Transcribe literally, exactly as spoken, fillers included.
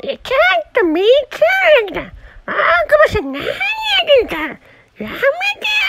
ちゃんとみっつあるんだ。大久保さん、何やってんだ。やめてよ。